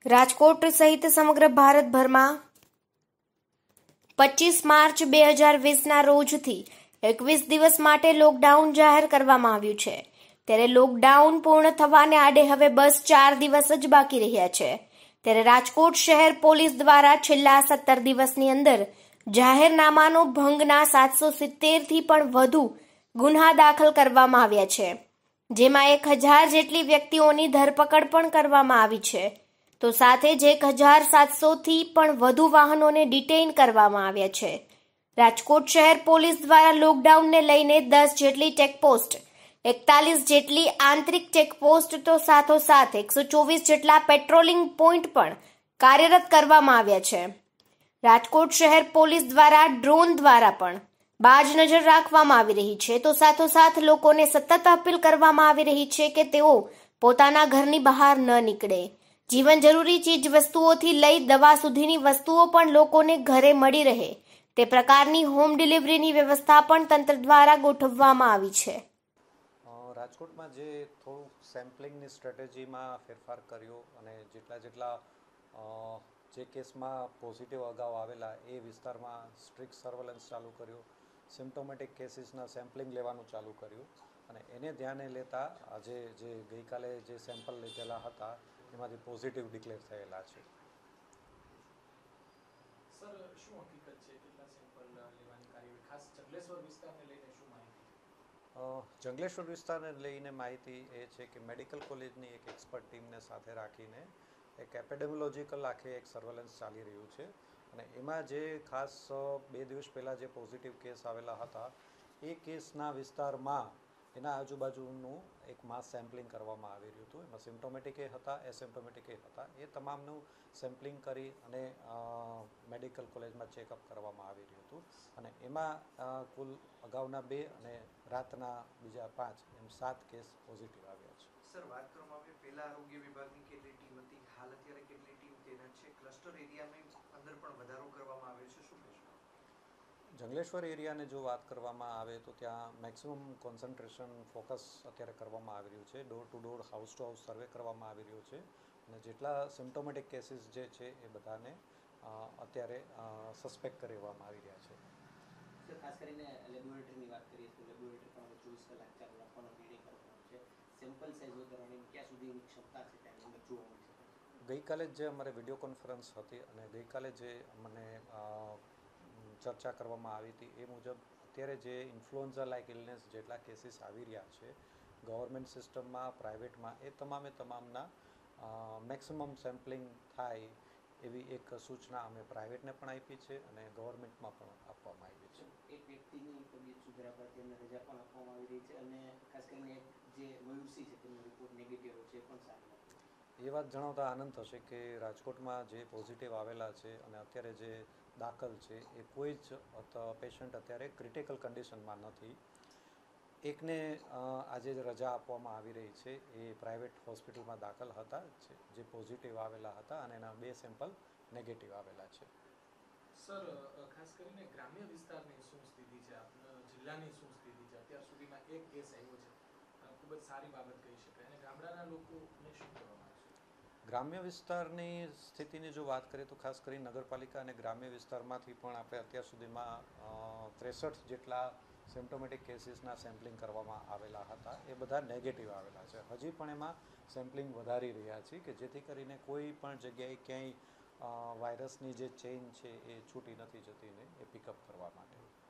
રાજકોટ સહિત સમગ્ર ભારતભરમાં 25 માર્ચ 2020ના રોજથી 21 દિવસ માટે લોકડાઉન જાહેર કરવામાં આવ્યું છે। ત્યારે લોકડાઉન પૂર્ણ થવાને આડે હવે બસ 4 દિવસ જ બાકી રહ્યા છે। ત્યારે રાજકોટ શહેર પોલીસ દ્વારા છેલ્લા 17 દિવસની અંદર જાહેરનામાનો ભંગના 770થી પણ વધુ ગુન્હા દાખલ કરવામાં આવ્યા છે, જેમાં 1000 જેટલી વ્યક્તિઓની ધરપકડ પણ કરવામાં આવી છે। તો સાથે જ 1700થી પણ વધુ વાહનોને ડિટેઇન કરવામાં આવ્યા છે। રાજકોટ શહેર પોલીસ દ્વારા લોકડાઉનને લઈને 10 જેટલી ચેકપોસ્ટ, 41 જેટલી આંતરિક ચેકપોસ્ટ તો સાથોસાથ 124 જેટલા પેટ્રોલિંગ પોઈન્ટ પણ કાર્યરત કરવામાં આવ્યા છે। રાજકોટ શહેર પોલીસ દ્વારા ડ્રોન દ્વારા પણ બાજ નજર રાખવામાં આવી રહી છે, તો સાથોસાથ લોકોને સતત અપીલ કરવામાં આવી રહી છે કે તેઓ પોતાના ઘરની બહાર ન નીકળે। જીવન જરૂરી ચીજ વસ્તુઓથી લઈ દવા સુધીની વસ્તુઓ પણ લોકોને ઘરે મળી રહે તે પ્રકારની હોમ ડિલિવરીની વ્યવસ્થા પણ તંત્ર દ્વારા ગોઠવવામાં આવી છે। રાજકોટમાં જે થોડું સેમ્પલિંગની સ્ટ્રેટેજીમાં ફેરફાર કર્યો અને જેટલા જે કેસમાં પોઝિટિવ અગાઉ આવેલા એ વિસ્તારમાં સ્ટ્રિક્ટ સર્વેલન્સ ચાલુ કર્યું, સિમ્પ્ટોમેટિક કેસીસના સેમ્પલિંગ લેવાનું ચાલુ કર્યું અને એને ધ્યાને લેતા આજે જે ગઈકાલે જે સેમ્પલ લીધેલા હતા એમાંથી પોઝિટિવ ડિક્લેર થયેલા છે। સર, શું હકીકત છે? કેટલા સેમ્પલ લેવાની કાર્યવાહી ખાસ જંગલેશ્વર વિસ્તારને લઈને શું માહિતી? જંગલેશ્વર વિસ્તારને લઈને માહિતી એ છે કે મેડિકલ કોલેજની એક એક્સપર્ટ ટીમને સાથે રાખીને એક એપિડેમિયોલોજીકલ આખે એક સર્વેલન્સ ચાલી રહ્યું છે અને એમાં જે ખાસ 2 દિવસ પહેલાં જે પોઝિટિવ કેસ આવેલા હતા એ કેસના વિસ્તારમાં એના આજુબાજુનું એક માસ સેમ્પલિંગ કરવામાં આવી રહ્યું હતું। એમાં સિમ્પ્ટોમેટિક એ હતા, એસિમ્પ્ટોમેટિક એ હતા, એ તમામનું સેમ્પલિંગ કરી અને મેડિકલ કોલેજમાં ચેકઅપ કરવામાં આવી રહ્યું હતું અને એમાં કુલ અગાઉના 2 અને રાતના બીજા 5 એમ 7 કેસ પોઝિટિવ આવ્યા છે। સર, વાત કરવામાં આવે પહેલા આરોગ્ય વિભાગની કેટલી ટીમ હતી, હાલ અત્યારે કેટલી ટીમ તૈનાત છે, ક્લસ્ટર એરિયાની અંદર પણ વધારો કરવામાં આવ્યો છે, શું કહેશો? જંગલેશ્વર એરિયાને જો વાત કરવામાં આવે તો ત્યાં મેક્સિમમ કોન્સન્ટ્રેશન ફોકસ અત્યારે કરવામાં આવી રહ્યું છે। Door to door, house to house survey કરવામાં આવી રહ્યું છે અને જેટલા સિમ્પ્ટોમેટિક કેસીસ જે છે એ બધાને અત્યારે સસ્પેક્ટ કરવામાં આવી રહ્યા છે। સર, ખાસ કરીને લેબોરેટરીની વાત કરીએ તો લેબોરેટરી પણ 24 કલાક ચાલુ રાખવાનો નિર્ણય કરવાનો છે। સેમ્પલ સાઇઝ વધારવાની ક્યાં સુધીની ક્ષમતા છે ત્યાં અંદર જોવા મળી શકે? ગઈકાલે જે અમારે વિડીયો કોન્ફરન્સ હતી અને ગઈકાલે જે મને ચર્ચા કરવામાં આવી હતી એ મુજબ અત્યારે જે ઇન્ફ્લુએન્ઝા લાઇક ઇલનેસ જેટલા કેસીસ આવી રહ્યા છે ગવર્મેન્ટ સિસ્ટમમાં, પ્રાઇવેટમાં, એ તમામના મેક્સિમમ સેમ્પલિંગ થાય એવી એક સૂચના અમે પ્રાઇવેટને પણ આપી છે અને ગવર્મેન્ટમાં પણ આપવામાં આવી છે। એક વ્યક્તિની તબિયત સુધરા પર તેમને રજા પણ આપવામાં આવી રહી છે અને ખાસ કરીને જે વયુસી છે તેમનો રિપોર્ટ નેગેટિવ છે પણ સારી એ વાત જણાવતા આનંદ થશે કે રાજકોટમાં જે પોઝિટિવ આવેલા છે અને અત્યારે જે દાખલ છે એ કોઈ જ પેશન્ટ અત્યારે ક્રિટિકલ કન્ડિશનમાં નથી। એકને આજે રજા આપવામાં આવી રહી છે, એ પ્રાઇવેટ હોસ્પિટલમાં દાખલ હતા જે પોઝિટિવ આવેલા હતા અને એના 2 સેમ્પલ નેગેટિવ આવેલા છે। સર, ખાસ કરીને ગ્રામ્ય વિસ્તારની શું સ્થિતિ છે, આપના જિલ્લાની શું સ્થિતિ છે? અત્યાર સુધીમાં 1 કેસ આવ્યો છે, ખૂબ જ સારી બાબત કહી શકાય અને ગામડાના લોકોને શું કહેવામાં આવશે? ગ્રામ્ય વિસ્તારની સ્થિતિની જો વાત કરીએ તો ખાસ કરી નગરપાલિકા અને ગ્રામ્ય વિસ્તારમાંથી પણ આપણે અત્યાર સુધીમાં 63 જેટલા સિમ્પ્ટોમેટિક કેસીસના સેમ્પલિંગ કરવામાં આવેલા હતા, એ બધા નેગેટિવ આવેલા છે। હજી પણ એમાં સેમ્પલિંગ વધારી રહ્યા છીએ કે જેથી કરીને કોઈ પણ જગ્યાએ ક્યાંય વાયરસની જે ચેઇન છે એ છૂટી નથી જતી ને એ પિકઅપ કરવા માટે।